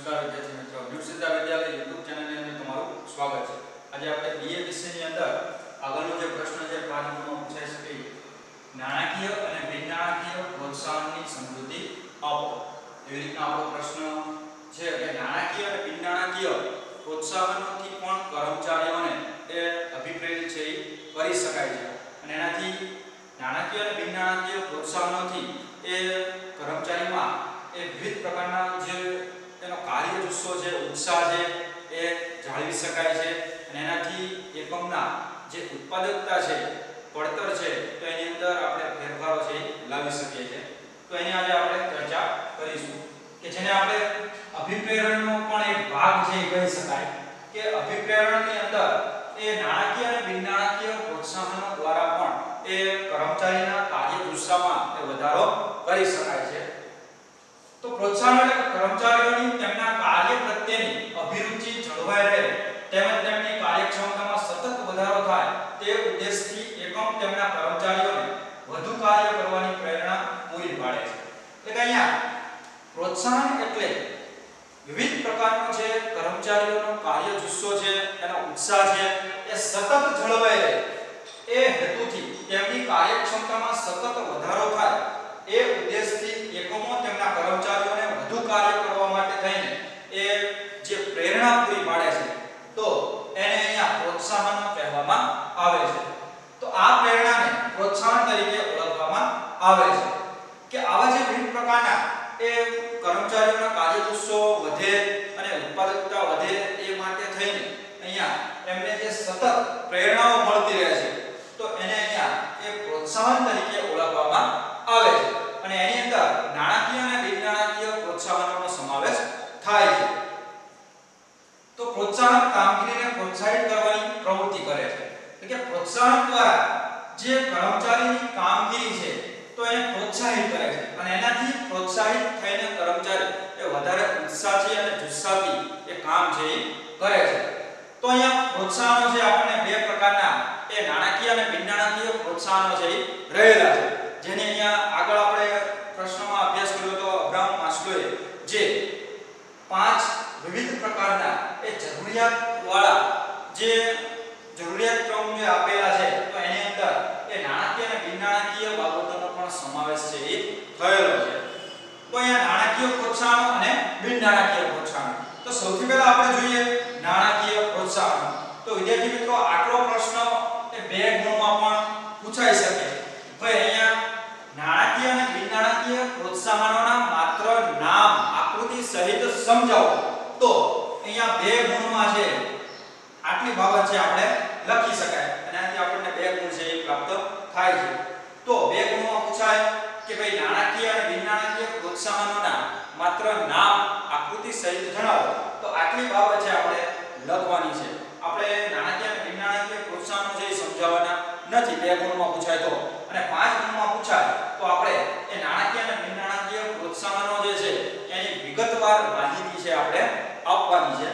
નમસ્કાર વિદ્યાર્થી મિત્રો, ન્યૂ સિદ્ધા વિદ્યાલય YouTube ચેનલની અંદર તમારું સ્વાગત છે। આજે આપણે BA વિષયની અંદર આગળનો જે પ્રશ્ન છે 5 નંબરનો પૂછાઈ શકે, નાણાકીય અને બિન નાણાકીય પ્રોત્સાહનની સમજૂતી આપો। એવી રીતના આપણો પ્રશ્ન છે કે નાણાકીય અને બિન નાણાકીય પ્રોત્સાહનોથી પણ કર્મચારીઓને એ અભિપ્રેરિત છે કરી શકાય છે અને એનાથી નાણાકીય અને બિન નાણાકીય પ્રોત્સાહનોથી એ કર્મચારીમાં એ વિવિધ પ્રકારના જે તેનો કાર્ય જુસ્સો છે, ઉત્સાહ છે એ જાળવી શકાય છે અને એનાથી એકમના જે ઉત્પાદકતા છે, પડતર છે તો એની અંદર આપણે ફેરફારો છે લાવી શકીએ છીએ। તો એની આજે આપણે ચર્ચા કરીશું કે જેને આપણે અભિપ્રેરણનો પણ એક ભાગ છે કહી શકાય કે અભિપ્રેરણની અંદર એ નાણાકીય અને બિન નાણાકીય પ્રોત્સાહનો દ્વારા પણ એ કર્મચારીના કાર્ય જુસ્સામાં એ વધારો કરી શકાય છે। તો પ્રોત્સાહન એટલે કર્મચારીઓની તેમના કાર્ય પ્રત્યેની અભિરુચિ જળવાઈ રહે તેમજ તેમની કાર્યક્ષમતામાં સતત વધારો થાય તે ઉદ્દેશથી એકમ તેમના કર્મચારીઓને વધુ કાર્ય કરવાની પ્રેરણા પૂરી પાડે છે। એટલે કે અહીંયા પ્રોત્સાહન એટલે વિવિધ પ્રકારનો જે કર્મચારીઓનો કાર્ય જુસ્સો છે, એનો ઉત્સાહ છે એ સતત જળવાઈ રહે એ હેતુથી તેમની કાર્યક્ષમતામાં સતત વધારો થાય એ ઉદ્દેશથી એકમો તેમના કર્મચારીઓને વધુ કાર્ય કરવા માટે થઈને એ જે પ્રેરણા પૂરી પાડે છે તો એને અહીંયા પ્રોત્સાહન કહેવામાં આવે છે। તો આ પ્રેરણાને પ્રોત્સાહન તરીકે ઓળખવામાં આવે છે કે આવા જે વિવિધ પ્રકારના એ કર્મચારીઓના કાર્ય જુસ્સો વધે અને ઉત્પાદકતા વધે એ માટે થઈને અહીંયા એમને જે સતત પ્રેરણાઓ મળતી રહે છે તો એને અહીંયા એ પ્રોત્સાહન તરીકે ઓળખવામાં આવે છે અને એની અંદર નાણાકીય અને બિન નાણાકીય પ્રોત્સાહનોનો સમાવેશ થાય છે। તો પ્રોત્સાહન કામગીરીને પ્રોત્સાહિત કરવાની પ્રવૃત્તિ કરે છે એટલે કે પ્રોત્સાહન દ્વારા જે કર્મચારીની કામગીરી છે તો એને પ્રોત્સાહિત કરે છે અને એનાથી પ્રોત્સાહિત થઈને કર્મચારી એ વધારે ઉત્સાહથી અને જુસ્સાથી એ કામ છે એ કરે છે। તો અહીંયા પ્રોત્સાહનો છે આપણને બે પ્રકારના એ નાણાકીય અને બિન નાણાકીય પ્રોત્સાહનો છે એ રહેલા છે જેને અહીંયા આગળ આપણે પ્રશ્નમાં અભ્યાસ કર્યો તો અબ્રાહમ માસ્લોએ જે 5 વિવિધ પ્રકારના એ જરૂરિયાત વાળા જે જરૂરિયાતક્રમ જે આપેલા છે તો એની અંદર એ નાણાકીય અને બિન નાણાકીય બાબતોનો પણ સમાવેશ છે એ થયેલો છે। તો અહીંયા નાણાકીય પ્રોત્સાહન અને બિન નાણાકીય પ્રોત્સાહન, તો સૌથી પહેલા આપણે જોઈએ નાણાકીય પ્રોત્સાહન। તો વિદ્યાર્થી મિત્રો આટલો પ્રશ્ન એ 2 ગુણમાં પણ પૂછાઈ શકે। ભાઈ અહીંયા નાણાકીય અને બિન નાણાકીય પ્રોત્સાહનોના માત્ર નામ આકૃતિ સહિત સમજાવો તો અહીંયા 2 ગુણમાં છે આટલી બાબત છે આપણે લખી શકાય અને આથી આપણને 2 ગુણ છે એ પ્રાપ્ત થાય છે। તો 2 ગુણમાં પૂછાય કે ભાઈ નાણાકીય અને બિન નાણાકીય પ્રોત્સાહનોના માત્ર નામ આકૃતિ સહિત જણાવો તો આટલી બાબત છે આપણે લખવાની છે। આપણે નાણાકીય અને બિન નાણાકીય પ્રોત્સાહનો છે એ સમજાવવાના નથી 2 ગુણમાં પૂછાય તો, અને 5 ગુણમાં પૂછાય તો આપણે એ નાણાકીય અને બિન નાણાકીય પ્રોત્સાહનો જે છે એની વિગતવાર માહિતી છે આપણે આપવાની છે।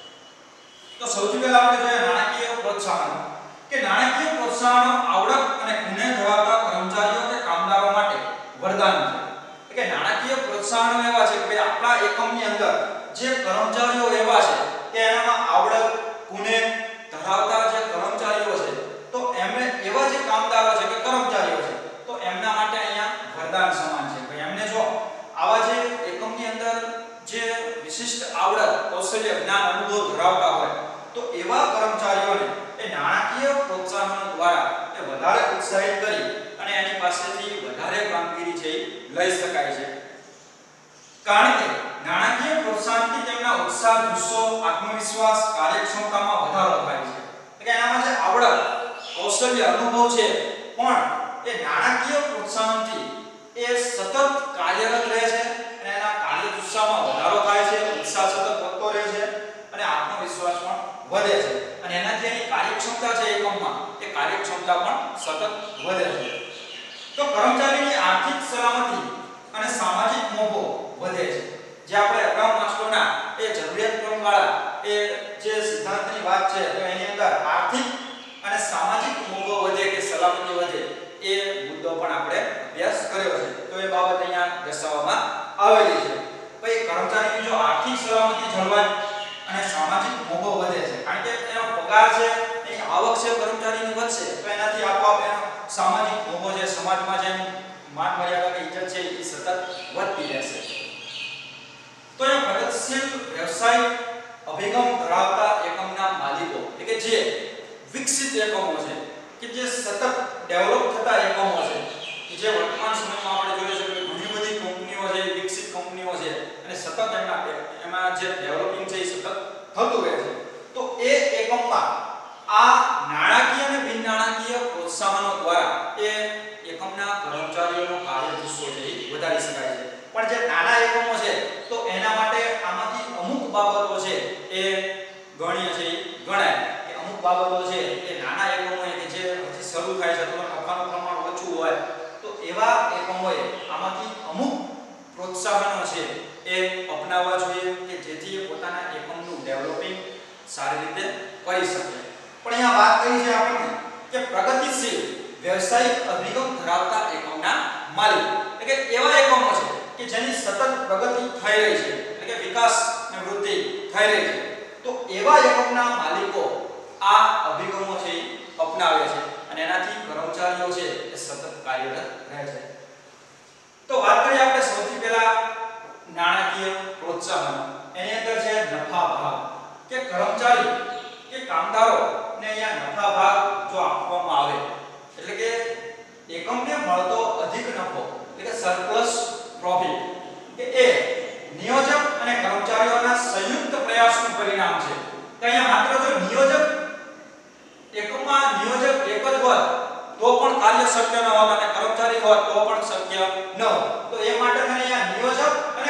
તો સૌથી પહેલા આપણે જોઈએ નાણાકીય પ્રોત્સાહનો કે નાણાકીય પ્રોત્સાહનો આવડત અને ગુણે ધરાવતા કર્મચારીઓ કે કામદારો માટે વરદાન છે। એટલે કે નાણાકીય પ્રોત્સાહનો એવા છે કે આપણા એકમની અંદર જે કર્મચારીઓ એવા છે કે એનામાં આવડત ગુણે ધરાવતા જે કર્મચારીઓ છે તો એમને એવા જે કામદારો છે કે કર્મચારીઓ છે તો એમના માટે અહીંયા વરદાન સમાન છે। ભાઈ એમને જો આવા જે એકમની અંદર જે વિશિષ્ટ આવડત, કૌશલ્ય, જ્ઞાન, અનુભવ ધરાવતા હોય તો એવા કર્મચારીઓને એ નાણાકીય પ્રોત્સાહનો દ્વારા એ વધારે ઉત્સાહિત કરી અને એની પાસેથી વધારે કામગીરી છે લઈ શકાય છે। કારણ કે નાણાકીય પ્રોત્સાહનથી તેમના ઉત્સાહ, જુસ્સો, આત્મવિશ્વાસ, કાર્યક્ષમતામાં વધારો થાય છે। એટલે કે એનામાં જે આવડત, કૌશલ્ય, અનુભવ છે પણ એ નાણાકીય પ્રોત્સાહનથી એ સતત કાર્યરત રહે છે અને એના કાર્ય જુસ્સામાં વધારો થાય છે, ઉત્સાહ સતત વધતો રહે છે અને આત્મવિશ્વાસ પણ વધે છે અને એનાથી એની કાર્યક્ષમતા છે એકમમાં એ કાર્યક્ષમતા પણ સતત વધે છે। તો કર્મચારીની આર્થિક સલામતી અને સામાજિક મોભો વધે છે। જે આપણે અબ્રાહમ માસ્લોના એ જરૂરિયાતક્રમ વાળા એ જે સિદ્ધાંતની વાત છે તો એની અંદર આર્થિક અને સામાજિક મોભો વધે કે સલામતી વધે એ મુદ્દો પણ આપણે અભ્યાસ કર્યો છે। તો એ બાબત અહીંયા દર્શાવવામાં આવેલી છે। ભાઈ કર્મચારીની જો આર્થિક સલામતી મોભો વધે છે, કારણ કે એનો પગાર છે, એની આવક છે કર્મચારીની વધશે તો એનાથી આપોઆપ એનો સામાજિક મોભો છે, સમાજમાં જે માન મર્યાદા કે ઇજ્જત છે એ સતત વધતી રહેશે. તો એ પ્રગતિશીલ વ્યવસાય અભિગમ ધરાવતા એકમના માલિકો એટલે કે જે વિકસિત એકમો છે, કે જે સતત ડેવલપ થતા એકમો છે, કે જે વર્તમાન સમયમાં આપણે જોઈએ છે કે ઘણી બધી કંપનીઓ છે, વિકસિત કંપનીઓ છે અને સતત એમાં જે ડેવલપિંગ છે એ સતત થતું રહે છે. તો એ એકમમાં આ નાણાકીય અને બિન નાણાકીય પ્રોત્સાહનો દ્વારા એ એકમના કર્મચારીઓનો કાર્યજુસ્સો છે એ વધારી શકાય છે. પણ જે નાના એકમો છે તો એના માટે આમાંથી અમુક બાબતો છે એ ગણ્ય છે ગણાય કે અમુક બાબતો છે એ નાના એકમો કે જે હજી શરૂ થાય છે તો નફાનું પ્રમાણ ઓછું હોય તો એવા એકમોએ આમાંથી અમુક પ્રોત્સાહનો છે એ અપનાવવા જોઈએ કે જેથી એ પોતાના એકમનું ડેવલપિંગ સારી રીતે કરી શકે. પણ અહીંયા વાત કરી છે આપણને કે પ્રગતિશીલ વ્યવસાયિક અભિગમ ધરાવતા એકમના માલિક એટલે કે એવા એકમો છે કે જેની સતત પ્રગતિ થઈ રહી છે, એટલે કે વિકાસ અને વૃદ્ધિ થઈ રહી છે, તો એવા એકમના માલિકો આ અભિગમો છે અપનાવે છે અને એનાથી કર્મચારીઓ છે એ સતત કાર્યરત રહે છે. તો વાત કરીએ આપણે સૌથી પહેલા નાણાકીય પ્રોત્સાહન. એની અંદર છે નફા ભાગ, કે કર્મચારી કે કામદારોને અહીંયા નફા ભાગ જો આપવામાં આવે એટલે કે એકમને મળતો અધિક નફો એટલે કે સરપ્લસ પ્રોફિટ કે એ નિયોજક અને કર્મચારીઓના સંયુક્ત પ્રયાસનું પરિણામ છે. કે અહીંયા માત્ર જો નિયોજક એકમમાં નિયોજક એક જ હોત તો પણ કાર્ય શક્ય ન હોત અને કર્મચારી હોત તો પણ શક્ય ન હોત. તો એ માટે અહીંયા નિયોજક અને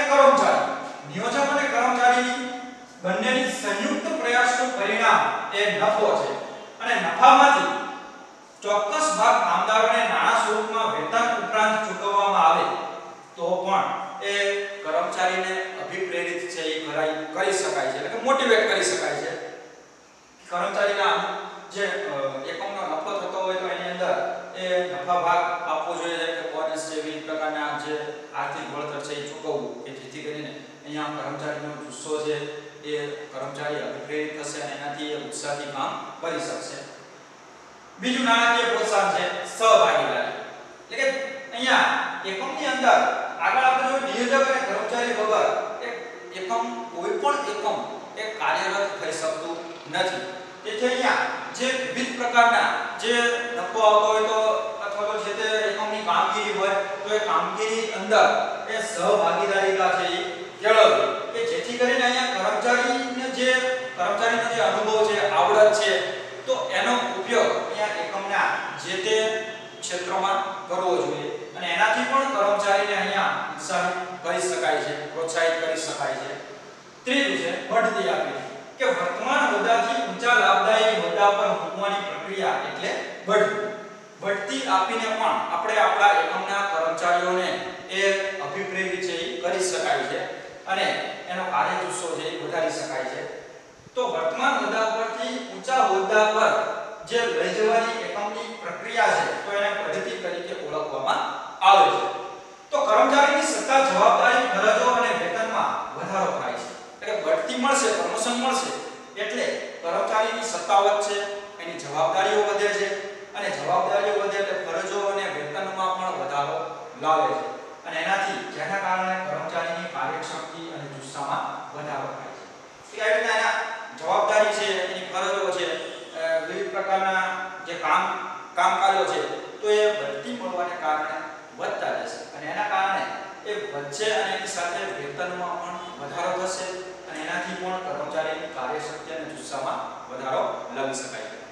કર્મચારી બંનેની સંયુક્ત પ્રયાસનું પરિણામ એ નફો છે. અને નફામાંથી ચોક્કસ ભાગ કામદારોને નાણાં સ્વરૂપમાં વેતન ઉપરાંત ચૂકવવામાં આવે તો પણ એ કર્મચારીને અભિપ્રેરિત છે એ કરી શકાય છે, એટલે કે મોટિવેટ કરી શકાય છે. કર્મચારીના જે એકમનો નફો થતો હોય તો એની અંદર એ નફા ભાગ આપવો જોઈએ, કે બોનસ જેવી પ્રકારના જે આર્થિક વળતર છે એ ચૂકવવું કે જેથી કરીને અહીંયા કર્મચારીનો જુસ્સો છે એ કર્મચારી અભિપ્રેરિત થશે અને એનાથી એ ઉત્સાહથી કામ કરી શકશે. બીજું નાણાકીય પ્રોત્સાહન છે સહભાગીદારી. એટલે કે અહીંયા એકમની અંદર આગળ આપણે જો નિયોજક અને કર્મચારી વગર એકમ કોઈ પણ એકમ એ કાર્યરત થઈ શકતું નથી. તેથી અહીંયા જે વિવિધ પ્રકારના જે નફો આવતો હોય તો અથવા તો જે તે એકમની કામગીરી હોય તો એ કામગીરી અંદર એ સહભાગીદારીતા છે એ કેળવવી કે જેથી કરીને અહીંયા કર્મચારીનો જે અનુભવ છે, આવડત છે, તો એનો ઉપયોગ અહીંયા એકમના જે તે ક્ષેત્રમાં કરવો જોઈએ અને એનાથી પણ કર્મચારીને અહીંયા ઉત્સાહિત કરી શકાય છે, પ્રોત્સાહિત કરી શકાય છે. ત્રીજું છે બઢતી આપવી, કે વર્તમાન હોદ્દાથી ઊંચા લાભદાયી હોદ્દા પર મૂકવાની પ્રક્રિયા એટલે બઢતી આપીને પણ આપણે આપણા એકમના કર્મચારીઓને એ અભિપ્રેરિત છે કરી શકાય છે અને એનો કાર્યજુસ્સો છે એ વધારી શકાય છે. તો વર્તમાન હોદ્દા પરથી ઊંચા હોદ્દા પર જે લઈ જવાની એકમની પ્રક્રિયા છે તો એને બઢતી તરીકે ઓળખવામાં આવે છે. તો કર્મચારીની સત્તા, જવાબદારી, ફરજો અને વેતનમાં વધારો થાય છે. એટલે બઢતી મળશે, પ્રમોશન મળશે એટલે કર્મચારીની સત્તા વધશે, એની જવાબદારીઓ વધે છે અને જવાબદારીઓ વધે એટલે ફરજો અને વેતનમાં પણ વધારો લાવે છે અને એનાથી જેના કારણે કર્મચારીની કાર્યશક્તિ અને જુસ્સામાં વધારો થાય છે. કે આવી રીતે એના જવાબદારી છે, એની ફરજો છે, વિવિધ પ્રકારના જે કામકાજો છે તો એ બઢતી મળવાને કારણે વધતા જશે અને એના કારણે એ વધશે અને એની સાથે વેતનમાં પણ વધારો થશે અને એનાથી પણ કર્મચારીની કાર્યશક્તિ અને જુસ્સામાં વધારો લાવી શકાય છે.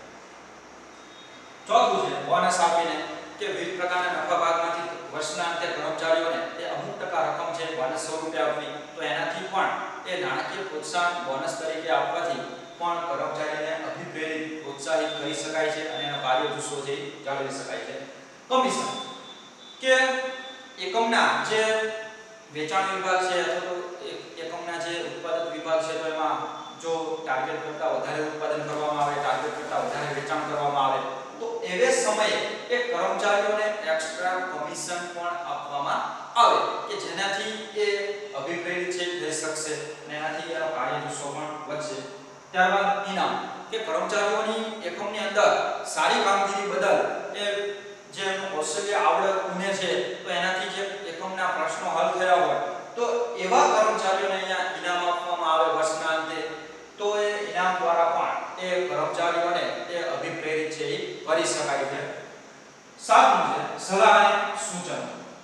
ચોથું છે બોનસ આપીને, કે વિવિધ પ્રકારના નફા ભાગમાંથી વર્ષના અંતે કર્મચારીઓને એ અમુક ટકા રકમ છે બોનસ સ્વરૂપે આપવી તો એનાથી પણ એ નાણાકીય પ્રોત્સાહન બોનસ તરીકે આપવાથી પણ કર્મચારીને અભિપ્રેરિત, પ્રોત્સાહિત કરી શકાય છે અને એનો કાર્યજુસ્સો છે જાળવી શકાય છે. કમિશન, કે એકમના જે વેચાણ વિભાગ છે અથવા તો એકમના જે ઉત્પાદક વિભાગ છે તો એમાં જો ટાર્ગેટ કરતાં વધારે ઉત્પાદન કરવામાં આવે, ટાર્ગેટ કરતાં વધારે વેચાણ કરવામાં આવે તો એવે સમયે એ કર્મચારીઓને એક્સ્ટ્રા કમિશન પણ આપવામાં આવે કે જેનાથી એ અભિપ્રેરિત છે થઈ શકશે અને એનાથી એનો કાર્યજુસ્સો પણ વધશે. ત્યારબાદ ઇનામ કે કર્મચારીઓની એકમની અંદર સારી કામગીરી બદલ એ જે કૌશલ્ય આવડત ગુણે છે તો એનાથી જે એકમના પ્રશ્નો હલ થયા હોય તો એવા કર્મચારીઓને અહીંયા ઇનામ આપવામાં આવે વર્ષના અંતે તો એ ઇનામ દ્વારા પણ એ કર્મચારીઓને એ અભિપ્રેરિત છે એ કરી શકાય છે. સાતમું છે સલાહ અને સૂચન.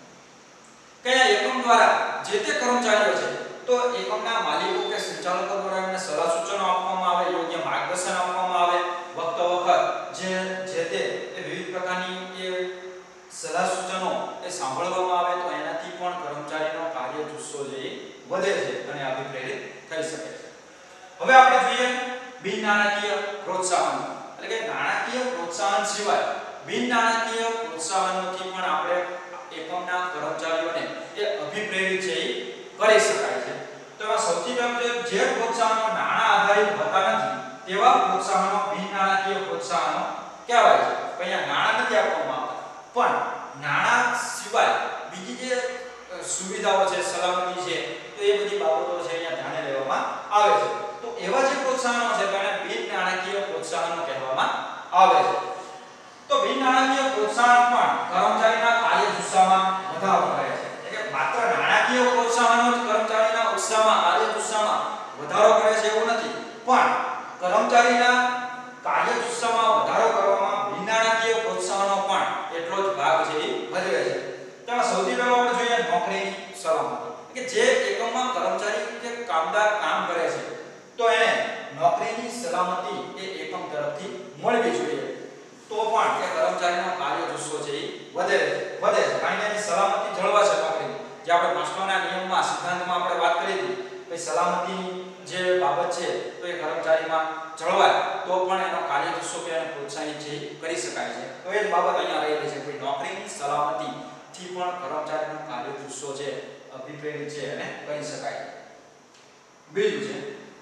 કયા એકમ દ્વારા જે તે કર્મચારીઓ છે તો એકમના માલિકો કે સંચાલકો દ્વારા એમને સલાહ સૂચનો આપવામાં આવે, યોગ્ય માર્ગદર્શન આપવામાં આવે. વખતો વખત જે તે વિવિધ પ્રકારની એ સલાહ સૂચનો એ સાંભળવામાં આવે તો એનાથી પણ કર્મચારીનો કાર્ય જુસ્સો જે વધે છે અને અભિપ્રેરિત થઈ શકે છે. હવે આપણે જોઈએ બિન નાણાકીય પ્રોત્સાહન એટલે કે નાણાકીય પ્રોત્સાહન સિવાય બિન નાણાકીય પ્રોત્સાહનોથી પણ આપણે એકમના કર્મચારીઓને એ અભિપ્રેરિત છે એ કરી શકાય છે. તો એમાં સૌથી પહેલું જે પ્રોત્સાહનો નાણાં આધારિત હોતા નથી તેવા પ્રોત્સાહનો બિન નાણાકીય પ્રોત્સાહનો કહેવાય છે. અહીંયા નાણાં નથી આપવામાં આવતા પણ નાણાં સિવાય બીજી જે સુવિધાઓ છે, સલામતી છે તો એ બધી બાબતો છે અહીંયા ધ્યાને લેવામાં આવે છે. તો એવા જે પ્રોત્સાહનો છે તેને બિન નાણાકીય પ્રોત્સાહનો કહેવામાં આવે છે. તો બિન નાણાકીય પ્રોત્સાહન પણ કર્મચારીના કાર્ય જુસ્સામાં વધારો કરે છે. એટલે કે માત્ર નાણાકીય પ્રોત્સાહનો જ કર્મચારીના ઉત્સાહમાં, કાર્ય જુસ્સામાં વધારો કરે છે એવું નથી, પણ કર્મચારીના કાર્ય જુસ્સામાં વધારો કરવામાં બિન નાણાકીય પ્રોત્સાહનો પણ એટલો જ ભાગ છે એ ભજવે છે. તેમાં સૌથી પહેલા આપણે જોઈએ નોકરીની સલામતી. કે જે એકમમાં કર્મચારી કે કામદાર કામ કરે છે તો એને નોકરીની સલામતી એ એકમ તરફથી મળવી જોઈએ તો પણ એ કર્મચારીનો કાર્ય જુસ્સો છે એ વધે છે. કારણ કે એની સલામતી જળવાશે નોકરીની. જે આપણે માસ્ટરના નિયમમાં સિદ્ધાંતમાં આપણે વાત કરી હતી કે સલામતીની જે બાબત છે તો એ કર્મચારીમાં જળવાય તો પણ એનો કાર્ય જુસ્સો કે એને પ્રોત્સાહિત છે કરી શકાય છે. તો એ જ બાબત અહીંયા રહેલી છે કે નોકરીની સલામતી થી પણ કર્મચારીનો કાર્ય જુસ્સો છે અભિપ્રેરિત છે અને કરી શકાય. બીજું છે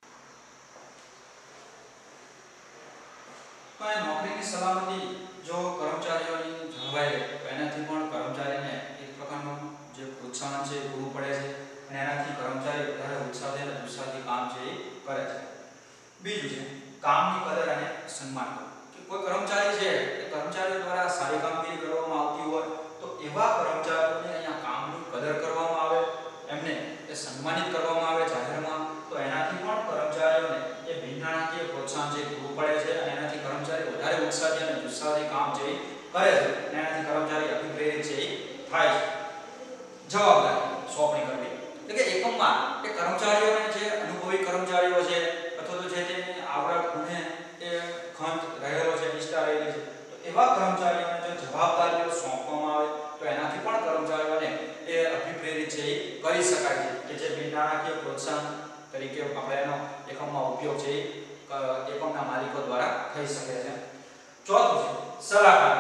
તો નોકરીની સલામતી જો કર્મચારીઓની જળવાઈ રહે તો એનાથી પણ કર્મચારીને એક પ્રકારનું જે પ્રોત્સાહન છે એ પૂરું પડે છે અને એનાથી કર્મચારી વધારે ઉત્સાહથી અને જુસ્સાથી કામ છે એ કરે છે. બીજું છે કામની કદર અને સન્માન. કે કોઈ કર્મચારી છે એ કર્મચારીઓ દ્વારા સારી કામગીરી કરવામાં આવતી હોય તો એવા કર્મચારીઓને અહીંયા કામની કદર કરવામાં આવે, એમને એ સન્માનિત કરવામાં આવે જાહેરમાં તો એનાથી પણ કર્મચારીઓને એ બિન નાણાકીય પ્રોત્સાહન છે પૂરું પડે છે અને એનાથી કર્મચારી વધારે ઉત્સાહથી અને જુસ્સાથી કામ છે કરે છે અને એનાથી કર્મચારી અભિપ્રેરિત છે થાય છે. જવાબદારી સોંપણી કરવી. એટલે કે એકમમાં એ કર્મચારીઓને જે અનુભવી કર્મચારીઓ છે અથવા તો જે તેની આવડત ગુણે એ ખંત રહેલો છે, નિષ્ઠા રહેલી છે તો એવા કર્મચારીઓને જો જવાબદારીઓ સોંપવામાં આવે તો એનાથી પણ કર્મચારીઓને એ અભિપ્રેરિત છે કરી શકાય છે કે જે બિન નાણાકીય પ્રોત્સાહન તરીકે આપણે એનો એકમમાં ઉપયોગ છે એકમના માલિકો દ્વારા થઈ શકે છે. ચોથું છે સલાહકાર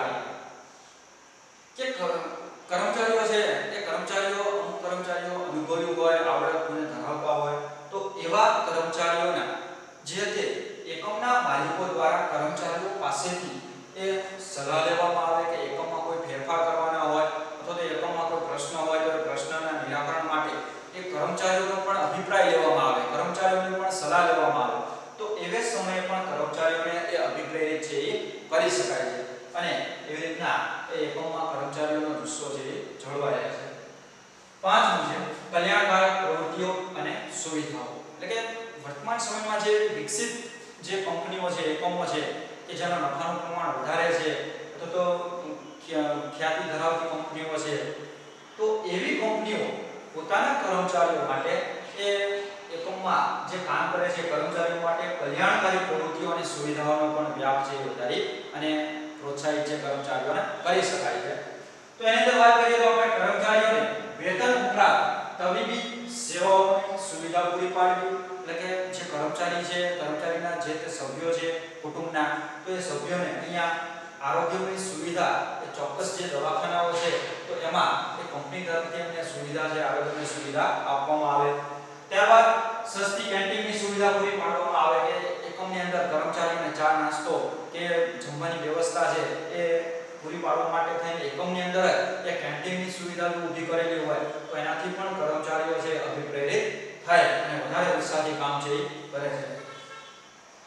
કે કર્મચારીઓ છે એ અમુક કર્મચારીઓ અનુભવી હોય, આવડત ગુણ ધરાવતા હોય તો એવા કર્મચારીઓના જે તે એકમના માલિકો દ્વારા કર્મચારીઓ પાસેથી એ સલાહ લેવામાં આવે કે એકમમાં કોઈ ફેરફાર કરવાના હોય અથવા તો એકમમાં કોઈ પ્રશ્ન હોય તો પ્રશ્નના નિરાકરણ માટે એ કર્મચારીઓનો પણ અભિપ્રાય લેવામાં આવે, કર્મચારીઓની પણ સલાહ લેવામાં આવે તો એવે સમયે પણ કર્મચારીઓને એ અભિપ્રેરિત છે એ કરી શકાય છે અને એવી રીતના એ એકમમાં કર્મચારીઓનો જુસ્સો છે એ જળવાઈ રહે છે. પાંચમું છે કલ્યાણકારક પ્રવૃત્તિઓ અને સુવિધાઓ. એટલે કે વર્તમાન સમયમાં જે વિકસિત જે કંપનીઓ છે, એકમો છે કે જેના નફાનું પ્રમાણ વધારે છે અથવા તો ખ્યાતિ ધરાવતી કંપનીઓ છે તો એવી કંપનીઓ પોતાના કર્મચારીઓ માટે એ એકમમાં જે કામ કરે છે કર્મચારીઓ માટે કલ્યાણકારી પ્રવૃત્તિઓ અને સુવિધાઓનો પણ વ્યાપ છે વધારી અને પ્રોત્સાહિત જે કર્મચારીઓને કરી શકાય છે. તો એની અંદર વાત કરીએ તો આપણે કર્મચારીઓને વેતન ઉપરાંત તબીબી સેવાઓની સુવિધા પૂરી પાડવી. એટલે કે જે કર્મચારી છે, કર્મચારીના જે તે સભ્યો છે કુટુંબના તો એ સભ્યોને અહીંયા આરોગ્યની સુવિધા એ ચોક્કસ જે દવાખાનાઓ છે તો એમાં એ કંપની તરફથી એમને સુવિધા છે આરોગ્યની સુવિધા આપવામાં આવે. ત્યારબાદ સસ્તી કેન્ટીનની સુવિધા પૂરી પાડવામાં આવે કે એકમની અંદર કર્મચારીઓને ચા નાસ્તો કે જમવાની વ્યવસ્થા છે એ પૂરી પાડવા માટે થઈને એકમની અંદર એ કેન્ટીનની સુવિધા ઊભી કરેલી હોય તો એનાથી પણ કર્મચારીઓ છે અભિપ્રેરિત થાય અને વધારે ઉત્સાહથી કામ છે કરે છે.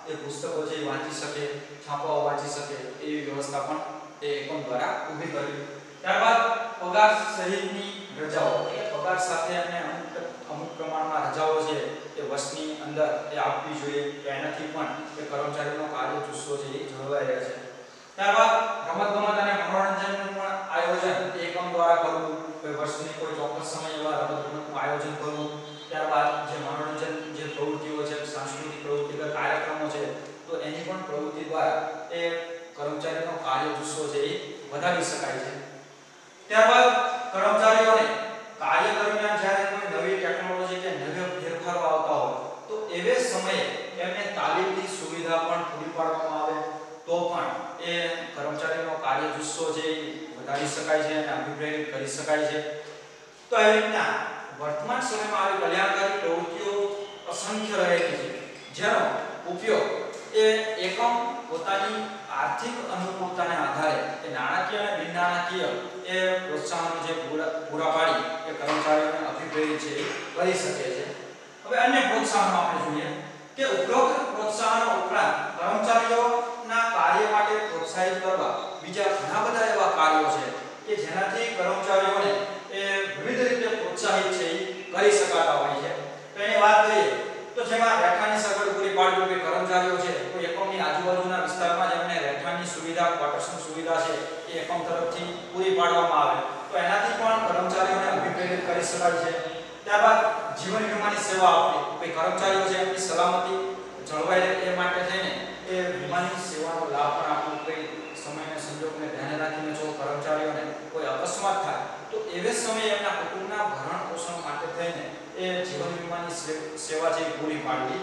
એ પુસ્તકો જે વાંચી શકે, છાપાઓ વાંચી શકે એવી વ્યવસ્થા પણ એ એકમ દ્વારા ઊભી કરવી. ત્યારબાદ પગાર સહિતની રજાઓ, એટલે પગાર સાથે અને અમુક પ્રમાણમાં રજાઓ છે એ વર્ષની અંદર એ આપવી જોઈએ. તો એનાથી પણ એ કર્મચારીનો કાર્ય જુસ્સો છે એ જળવાઈ રહે છે. ત્યારબાદ રમતગમત અને મનોરંજનનું પણ આયોજન એકમ દ્વારા કરવું. વર્ષની કોઈ ચોક્કસ સમય એવા રમતગમતનું આયોજન કરવું. ત્યારબાદ જે મનોરંજન જે પ્રવૃત્તિઓ છે, સાંસ્કૃતિક પ્રવૃત્તિગત કાર્યક્રમો છે, તો એની પણ પ્રવૃત્તિ દ્વારા એ કર્મચારીનો કાર્ય જુસ્સો છે એ વધારી શકાય છે. ત્યારબાદ કર્મચારીઓને કાર્ય દરમિયાન જ્યારે કોઈ નવી ટેકનોલોજી કે નવા ફેરફારો આવતા હોય તો એવે સમયે એમને તાલીમની સુવિધા પણ પૂરી પાડવામાં આવે તો પણ એ કર્મચારીનો કાર્ય જુસ્સો છે એ વધારી શકાય છે અને અભિપ્રેરિત કરી શકાય છે. તો આવી રીતના વર્તમાન સમયમાં આવી કલ્યાણકારી પ્રવૃત્તિઓ અસંખ્ય રહેલી છે, જેનો ઉપયોગ એ એકમ પોતાની આર્થિક અનુકૂળતાને આધારે એ નાણાકીય અને બિન નાણાકીય એ પ્રોત્સાહનો જે પૂરા પાડી એ કર્મચારીઓને અભિપ્રેરિત છે કરી શકે છે. હવે અન્ય પ્રોત્સાહનો આપણે જોઈએ કે ઉપરોક્ત પ્રોત્સાહનો ઉપરાંત કર્મચારીઓના કાર્ય માટે પ્રોત્સાહિત કરવા બીજા ઘણા બધા એવા કાર્યો છે કે જેનાથી કર્મચારીઓને એ વિવિધ રીતે પ્રોત્સાહિત છે કરી શકાતા હોય છે. તો એની વાત કરીએ તો જેમાં રહેઠાણની સગવડ પૂરી પાડવી, કે કર્મચારીઓ છે તો એકમની આજુબાજુના વિસ્તારમાં જેમને રહેઠાણની સુવિધા, ક્વાર્ટર્સની સુવિધા છે એ એકમ તરફથી પૂરી પાડવામાં આવે તો એનાથી પણ કર્મચારીઓને અભિપ્રેરિત કરી શકાય છે. ત્યારબાદ જીવન વીમાની સેવા આપવી, કે કર્મચારીઓ છે એમની સલામતી જળવાઈ રહે એ માટે થઈને એ વીમાની સેવાનો લાભ પણ આપવો. કોઈ સમયના સંજોગોને ધ્યાને રાખીને જો કર્મચારીઓને કોઈ અકસ્માત થાય તો એવે સમયે એમના કુટુંબના ભરણ પોષણ માટે થઈને એ જીવન વીમાની સેવા છે પૂરી પાડવી.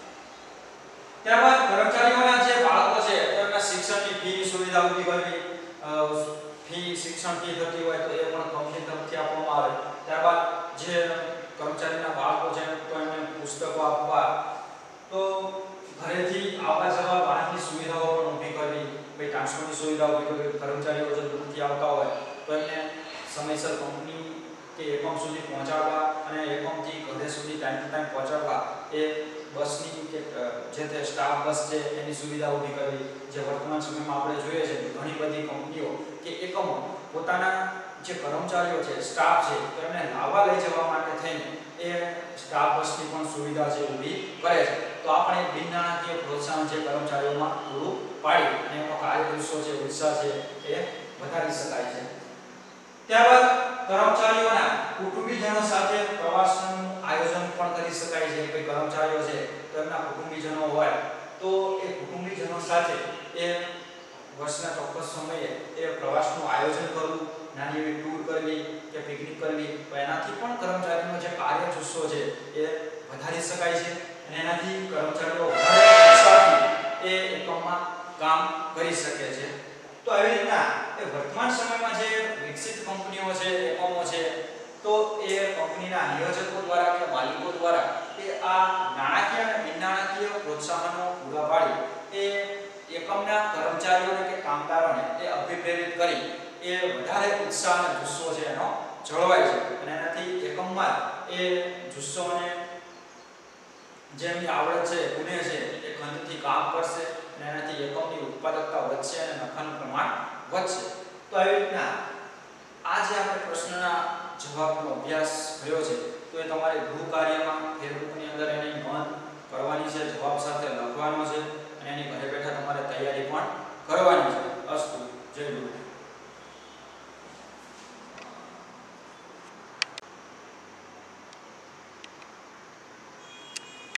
ત્યારબાદ કર્મચારીઓના જે બાળકો છે તેમના શિક્ષણની ફીની સુવિધા ઊભી કરવી. શિક્ષણ ફી થતી હોય તો એ પણ કંપની તરફથી આપવામાં આવે. ત્યારબાદ જે કર્મચારીના બાળકો છે તો એમને પુસ્તકો આપવા, તો ઘરેથી આવવા જવા વાહનની સુવિધાઓ પણ ઊભી કરવી. ભાઈ ટ્રાન્સપોર્ટની સુવિધા ઊભી કરવી. કર્મચારીઓ જે દૂરથી આવતા હોય તો એમને સમયસર કંપની કે એકમ સુધી પહોંચાડવા અને એકમથી ઘરે સુધી ટાઈમ ટુ ટાઈમ પહોંચાડવા એ બસની કે જે તે સ્ટાફ બસ છે એની સુવિધા ઊભી કરવી. જે વર્તમાન સમયમાં આપણે જોઈએ છે કે ઘણી બધી કંપનીઓ કે એકમો પોતાના જે કર્મચારીઓ છે, સ્ટાફ છે, તો એમને લાવવા લઈ જવા માટે થઈને એ સ્ટાફ બસની પણ સુવિધા છે ઊભી કરે છે. તો આપણે બિન નાણાકીય પ્રોત્સાહન છે કર્મચારીઓમાં પૂરું પાડી અને એનો કાર્ય જુસ્સો છે, ઉત્સાહ છે એ વધારી શકાય છે. ત્યારબાદ કર્મચારીઓના કુટુંબીજનો સાથે પ્રવાસનું આયોજન પણ કરી શકાય છે. કે કર્મચારીઓ છે તો એમના કુટુંબીજનો હોય તો એ કુટુંબીજનો સાથે એ વર્ષના ચોક્કસ સમયે એ પ્રવાસનું આયોજન કરવું, નાની એવી ટૂર કરવી કે પિકનિક કરવી. તો એનાથી પણ કર્મચારીનો જે કાર્ય જુસ્સો છે એ વધારી શકાય છે અને એનાથી કર્મચારીઓ વધારે ઉત્સાહથી એ એકમમાં કામ કરી શકે છે. તો આવી રીતના એ વર્તમાન સમયમાં જે વિકસિત કંપનીઓ છે, એકમો છે, તો એ કંપનીના નિયોજકો દ્વારા કે માલિકો દ્વારા એ આ નાણાકીય અને બિન નાણાકીય પ્રોત્સાહનો પૂરા પાડી એ એકમના કર્મચારીઓને કે કામદારોને એ અભિપ્રેરિત કરી એ વધારે ઉત્સાહ અને જુસ્સો છે એનો જળવાય છે અને એનાથી એકમમાં એ જુસ્સો અને જેમની આવડત છે, ગુણે છે એ ખંતથી કામ કરશે અને એનાથી એકમની ઉત્પાદકતા વધશે અને નફાનું પ્રમાણ વધશે. તો આવી રીતના આ જે આપણે પ્રશ્નના જવાબનો અભ્યાસ કર્યો છે તો એ તમારે ગૃહ કાર્યમાં ફેરબુકની અંદર એની નોંધ કરવાની છે, જવાબ સાથે લખવાનો છે અને એની ઘરે બેઠા તમારે તૈયારી પણ કરવાની છે.